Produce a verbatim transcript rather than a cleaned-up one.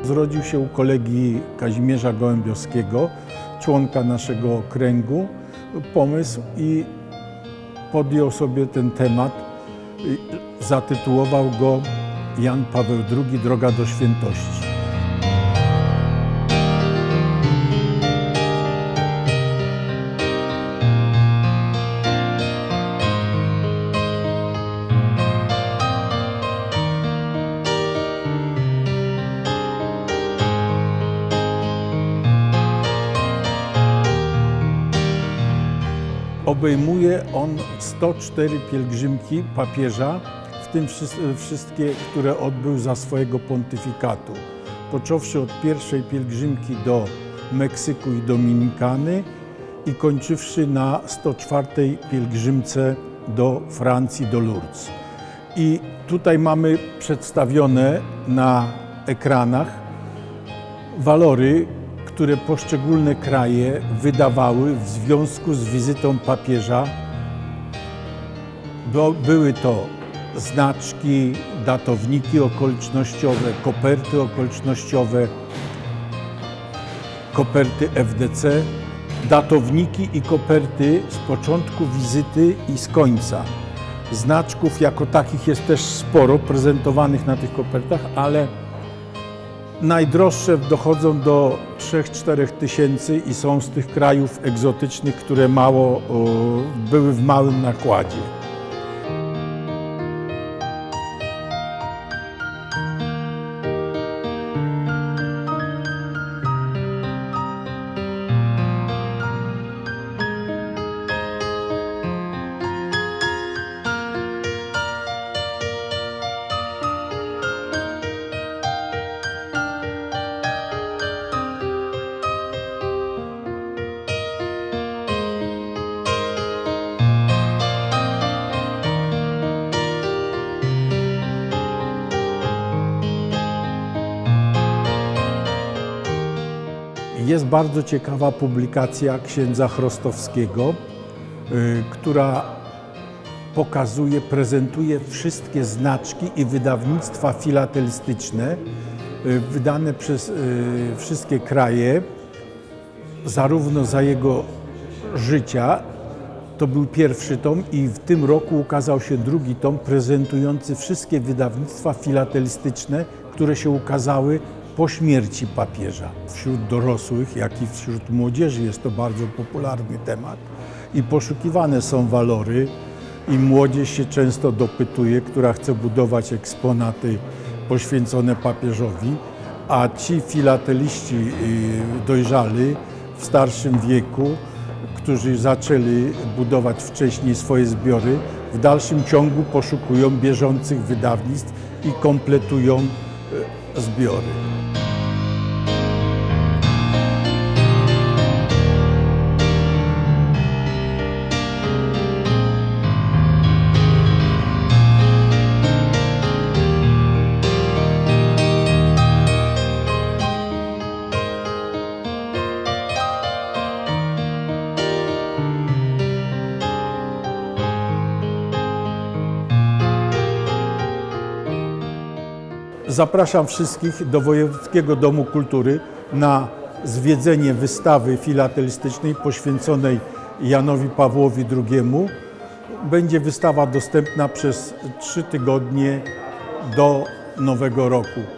Zrodził się u kolegi Kazimierza Gołębiowskiego, członka naszego kręgu, pomysł i podjął sobie ten temat. Zatytułował go Jan Paweł drugi – Droga do świętości. Obejmuje on sto cztery pielgrzymki papieża, w tym wszystkie, które odbył za swojego pontyfikatu. Począwszy od pierwszej pielgrzymki do Meksyku i Dominikany i kończywszy na sto czwartej pielgrzymce do Francji, do Lourdes. I tutaj mamy przedstawione na ekranach walory, które poszczególne kraje wydawały w związku z wizytą papieża. Były to znaczki, datowniki okolicznościowe, koperty okolicznościowe, koperty F D C, datowniki i koperty z początku wizyty i z końca. Znaczków jako takich jest też sporo prezentowanych na tych kopertach, ale najdroższe dochodzą do trzech czterech tysięcy i są z tych krajów egzotycznych, które mało, były w małym nakładzie. Jest bardzo ciekawa publikacja księdza Chrostowskiego, y, która pokazuje, prezentuje wszystkie znaczki i wydawnictwa filatelistyczne y, wydane przez y, wszystkie kraje, zarówno za jego życia. To był pierwszy tom i w tym roku ukazał się drugi tom prezentujący wszystkie wydawnictwa filatelistyczne, które się ukazały po śmierci papieża. Wśród dorosłych, jak i wśród młodzieży jest to bardzo popularny temat i poszukiwane są walory i młodzież się często dopytuje, która chce budować eksponaty poświęcone papieżowi, a ci filateliści dojrzali w starszym wieku, którzy zaczęli budować wcześniej swoje zbiory, w dalszym ciągu poszukują bieżących wydawnictw i kompletują zbiory. Zapraszam wszystkich do Wojewódzkiego Domu Kultury na zwiedzenie wystawy filatelistycznej poświęconej Janowi Pawłowi drugiemu. Będzie wystawa dostępna przez trzy tygodnie do Nowego Roku.